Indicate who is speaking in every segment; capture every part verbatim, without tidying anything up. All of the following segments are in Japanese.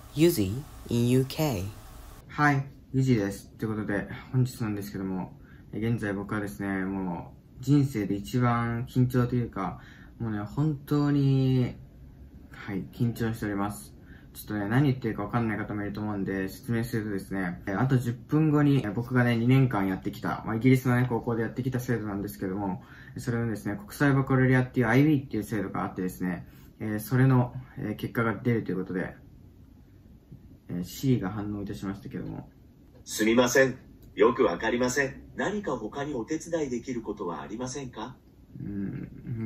Speaker 1: Yuzi in ユーケー。
Speaker 2: はい、ユジです。ということで、本日なんですけども、現在僕はですね、もう人生で一番緊張というか、もうね、本当に、はい、緊張しております。ちょっとね、何言ってるかわかんない方もいると思うんで、説明するとですね、あとじゅっぷんごに僕がね、にねんかんやってきた、まあ、イギリスのね、高校でやってきた制度なんですけども、それのですね、国際バカロレアっていう アイビー っていう制度があってですね、えー、それの、えー、結果が出るということで、えー、C が反応いたしましたけども。
Speaker 3: すみません。よくわかりません。何か他にお手伝いできることはありませんか？
Speaker 2: うん、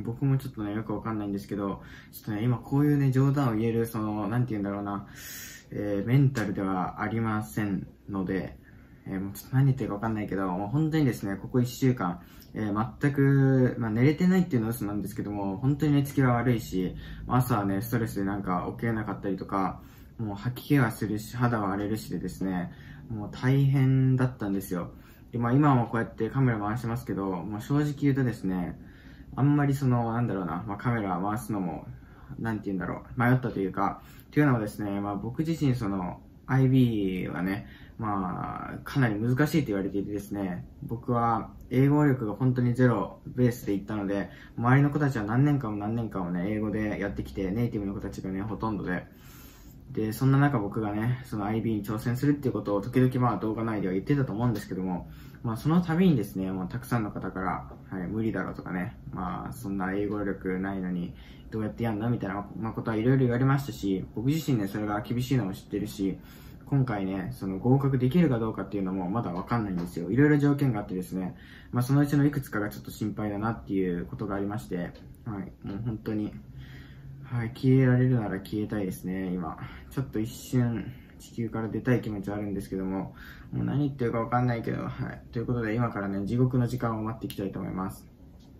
Speaker 2: 僕もちょっとね、よくわかんないんですけど、ちょっとね、今こういうね、冗談を言える、その、なんて言うんだろうな、えー、メンタルではありませんので、えー、もうちょっと何言ってるかわかんないけど、もう本当にですね、ここいっしゅうかん、えー、全く、まあ、寝れてないっていうのは嘘なんですけども、本当に寝つきが悪いし、朝はね、ストレスでなんか起きれなかったりとか、もう吐き気がするし、肌は荒れるしでですね、もう大変だったんですよ。で、まあ今もこうやってカメラ回してますけど、もう正直言うとですね、あんまりその、なんだろうな、まあ、カメラ回すのも、なんて言うんだろう、迷ったというか、っていうのはですね、まあ、僕自身その、アイビー はね、まあ、かなり難しいと言われていてですね、僕は英語力が本当にゼロベースでいったので、周りの子たちは何年間も何年間もね、英語でやってきて、ネイティブの子たちがね、ほとんどで、で、そんな中僕がね、その アイビー に挑戦するっていうことを時々まあ動画内では言ってたと思うんですけども、まあその度にですね、もうたくさんの方から、はい、無理だろうとかね、まあそんな英語力ないのにどうやってやんのみたいな、まあ、ことはいろいろ言われましたし、僕自身ね、それが厳しいのも知ってるし、今回ね、その合格できるかどうかっていうのもまだわかんないんですよ。いろいろ条件があってですね、まあそのうちのいくつかがちょっと心配だなっていうことがありまして、はい、もう本当に、はい、消えられるなら消えたいですね、今。ちょっと一瞬、地球から出たい気持ちはあるんですけども、もう何言ってるかわかんないけど、はい。ということで、今からね、地獄の時間を待っていきたいと思います。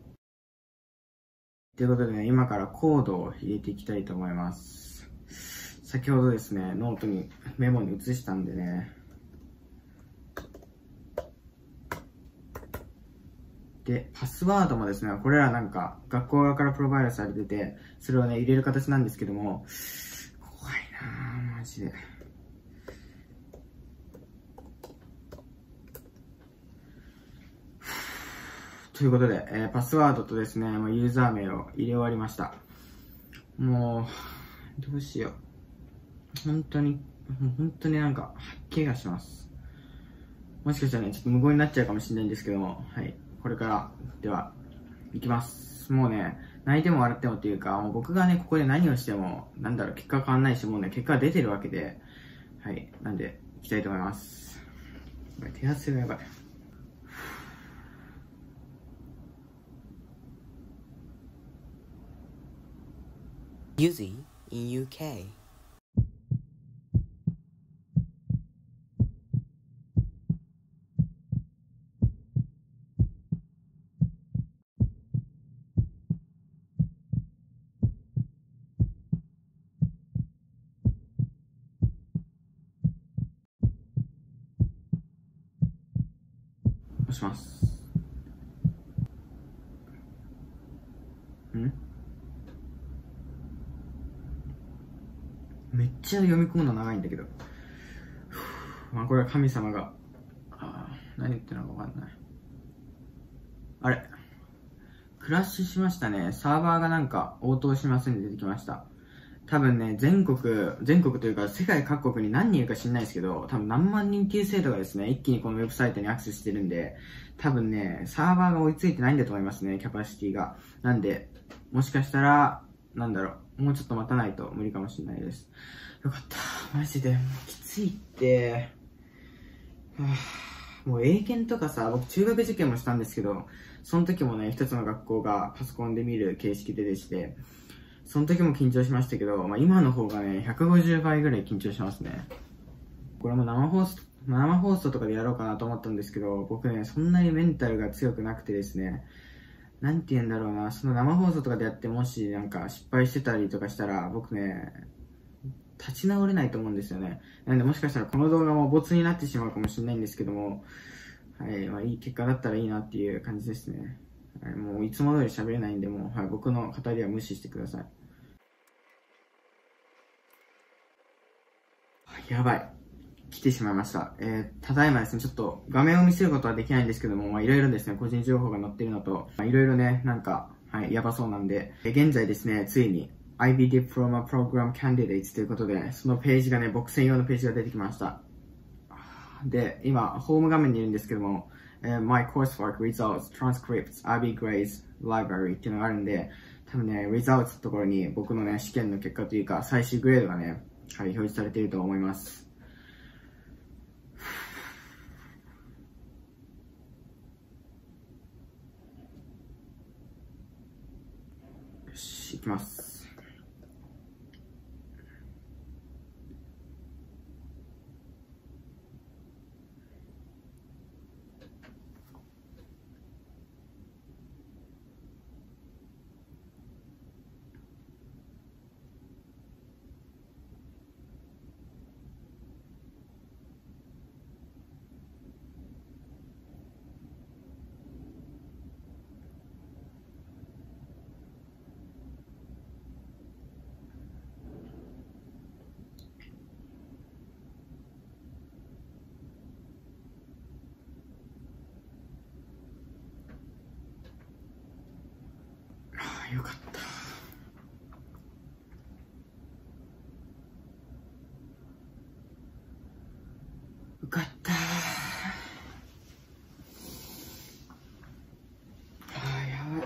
Speaker 2: ということでね、今からコードを入れていきたいと思います。先ほどですね、ノートに、メモに移したんでね、で、パスワードもですね、これらなんか、学校側からプロバイドされてて、それをね、入れる形なんですけども、怖いなぁ、マジで。ということで、えー、パスワードとですね、ユーザー名を入れ終わりました。もう、どうしよう。本当に、もう本当になんか、吐き気がします。もしかしたらね、ちょっと無言になっちゃうかもしれないんですけども、はい。これから、では、いきます。もうね、泣いても笑ってもっていうか、もう僕がね、ここで何をしても、なんだろう、結果変わんないし、もうね、結果が出てるわけで、はい。なんで、いきたいと思います。手汗がやばい。
Speaker 1: Yuzi in ユーケー。
Speaker 2: 押します。んめっちゃ読み込むの長いんだけど。まあこれは神様が、あ何言ってるのかわかんない。あれクラッシュしましたね。サーバーがなんか応答しませんで出てきました。多分ね、全国、全国というか世界各国に何人いるか知んないですけど、多分何万人っていう生徒がですね、一気にこのウェブサイトにアクセスしてるんで、多分ね、サーバーが追いついてないんだと思いますね、キャパシティが。なんで、もしかしたら、なんだろう、もうちょっと待たないと無理かもしれないです。よかった。マジで、もうきついって。はぁもう英検とかさ、僕中学受験もしたんですけど、その時もね、一つの学校がパソコンで見る形式ででして、その時も緊張しましたけど、まあ、今の方がね、ひゃくごじゅうばいぐらい緊張しますね。これも生放送、生放送とかでやろうかなと思ったんですけど、僕ね、そんなにメンタルが強くなくてですね、なんて言うんだろうな、その生放送とかでやってもしなんか失敗してたりとかしたら、僕ね、立ち直れないと思うんですよね。なんでもしかしたらこの動画もボツになってしまうかもしれないんですけども、はい、まあいい結果だったらいいなっていう感じですね。はい、もういつも通り喋れないんで、もう、はい、僕の語りは無視してください。 やばい。来てしまいました。えー、ただいまですね、ちょっと画面を見せることはできないんですけども、まあいろいろですね、個人情報が載ってるのと、まあいろいろね、なんか、はい、やばそうなんで、えー、現在ですね、ついに アイビー Diploma Program Candidates ということで、そのページがね、僕専用のページが出てきました。で、今、ホーム画面にいるんですけども、えー、My Coursework Results Transcripts アイビー Grades Library っていうのがあるんで、多分ね、Results のところに僕のね、試験の結果というか、最終グレードがね、はい、表示されていると思います。よし、いきます。よかった。よかった。あー、やばい。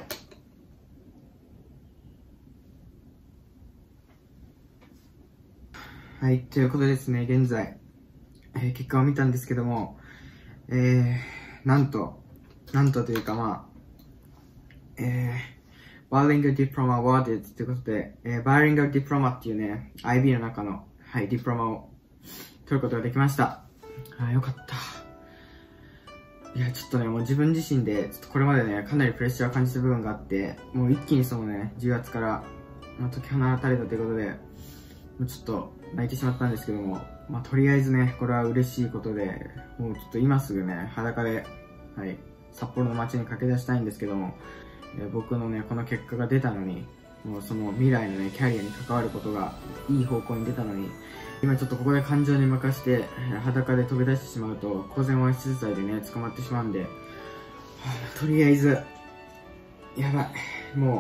Speaker 2: はい、ということでですね、現在、えー、結果を見たんですけども、えー、なんと、なんとというかまあ、えー、Bilingual Diploma Awarded ということで、えー、Bilingual Diploma っていうね、アイビー の中の、はい、ディプロマを取ることができました。あー、よかった。いや、ちょっとね、もう自分自身で、ちょっとこれまでね、かなりプレッシャーを感じた部分があって、もう一気にそのね、じゅうがつから、まあ、解き放たれたということで、もうちょっと泣いてしまったんですけども、まあ、とりあえずね、これは嬉しいことで、もうちょっと今すぐね、裸で、はい、札幌の街に駆け出したいんですけども、えー、僕のね、この結果が出たのに、もうその未来のね、キャリアに関わることがいい方向に出たのに、今ちょっとここで感情に任して、裸で飛び出してしまうと、公然わいせつ罪でね、捕まってしまうんで、はあ、とりあえず、やばい。もう、はい、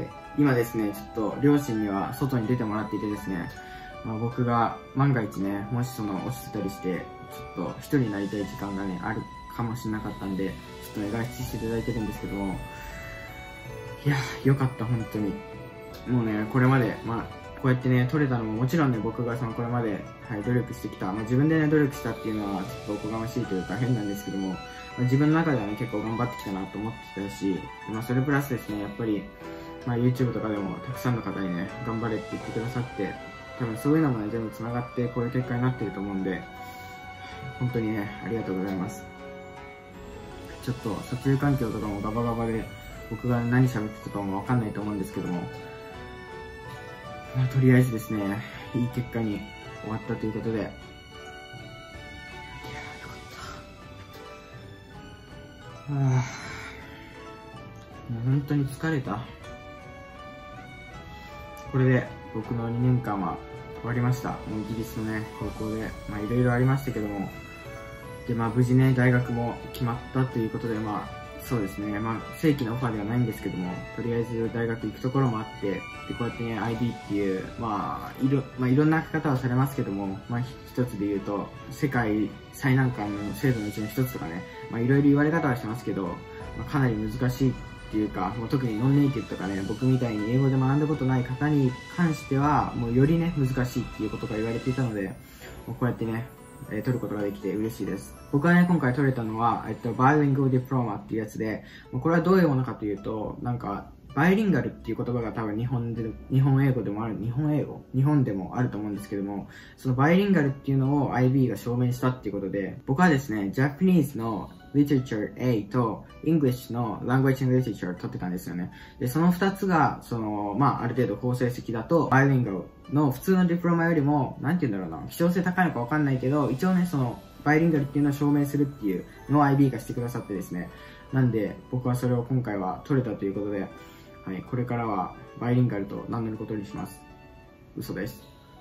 Speaker 2: 今ですね、ちょっと両親には外に出てもらっていてですね、まあ、僕が万が一ね、もしその落ちてたりして、ちょっと一人になりたい時間がね、あるかもしれなかったんで、ちょっとね、外出していただいてるんですけども、いやー、よかった、本当に。もうね、これまで、まあ、こうやってね、取れたのももちろんね、僕がそのこれまで、はい、努力してきた、まあ、自分でね、努力したっていうのはちょっとおこがましいというか変なんですけども、まあ、自分の中ではね、結構頑張ってきたなと思ってたし、まあ、それプラスですね、やっぱり、まあ、YouTube とかでもたくさんの方にね、頑張れって言ってくださって、多分そういうのもね、全部繋がってこういう結果になってると思うんで、本当にね、ありがとうございます。ちょっと撮影環境とかもガバガバで、僕が何喋ってたかもわかんないと思うんですけども、まあ、とりあえずですね、いい結果に終わったということで、いやー、よかった。はぁ、もう本当に疲れた。これで僕のにねんかんは終わりました。もうイギリスのね、高校で、まあいろいろありましたけども、で、まあ無事ね、大学も決まったということで、まあ、そうですね、まあ正規のオファーではないんですけども、とりあえず大学行くところもあって、で、こうやってね、アイビー っていう、まあ、いろ、まあいろんな方はされますけども、まあ一つで言うと、世界最難関の制度のうちの一つとかね、まあいろいろ言われ方はしますけど、まあ、かなり難しいっていうか、もう特にノンネイティブとかね、僕みたいに英語で学んだことない方に関しては、もうよりね、難しいっていうことが言われていたので、もうこうやってね、えー、取ることができて嬉しいです。僕はね、今回取れたのは、えっと、Bilingual Diploma っていうやつで、これはどういうものかというと、なんか、バイリンガルっていう言葉が多分日本で、日本英語でもある、日本英語日本でもあると思うんですけども、そのバイリンガルっていうのを アイビー が証明したっていうことで、僕はですね、Japanese の Literature A と English の Language and Literature を取ってたんですよね。で、その二つが、その、まあ、ある程度好成績だと、バイリンガルの普通のディプロマよりも、なんて言うんだろうな、希少性高いのかわかんないけど、一応ね、その、バイリンガルっていうのを証明するっていうのを アイビー がしてくださってですね。なんで、僕はそれを今回は取れたということで、はい、これからはバイリンガルと名乗ることにします。嘘です。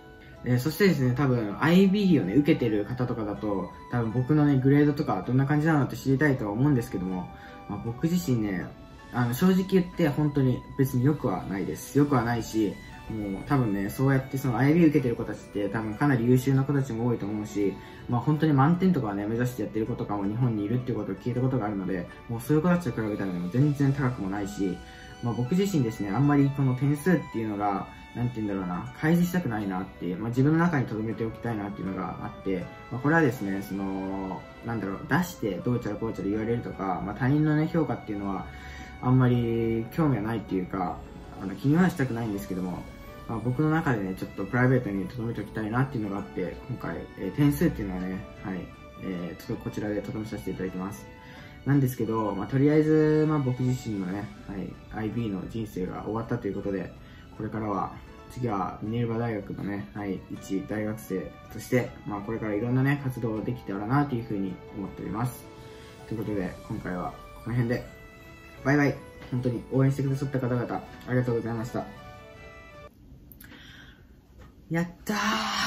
Speaker 2: えー、そしてですね、多分 アイビー をね、受けてる方とかだと、多分僕のね、グレードとかどんな感じなのって知りたいとは思うんですけども、まあ、僕自身ね、あの、正直言って本当に別に良くはないです。良くはないし、もう多分ね、そうやってその アイビー 受けてる子たちって多分かなり優秀な子たちも多いと思うし、まあ本当に満点とかはね、目指してやってる子とかも日本にいるっていうことを聞いたことがあるので、もうそういう子たちと比べたらね、全然高くもないし、まあ僕自身ですね、あんまりこの点数っていうのが、なんて言うんだろうな、開示したくないなっていう、まあ自分の中に留めておきたいなっていうのがあって、まあこれはですね、その、なんだろう、出してどうちゃらこうちゃら言われるとか、まあ他人のね、評価っていうのは、あんまり興味はないっていうか、あの気にはしたくないんですけども、まあ、僕の中でね、ちょっとプライベートに留めておきたいなっていうのがあって、今回、えー、点数っていうのはね、はい、えー、ちょっとこちらで留めさせていただきます。なんですけど、まあ、とりあえず、まあ、僕自身のね、はい、アイビー の人生が終わったということで、これからは、次はミネルバ大学のね、はい、一大学生として、まあ、これからいろんなね、活動できたらなというふうに思っております。ということで、今回はこの辺で、バイバイ。本当に応援してくださった方々、ありがとうございました。やったー。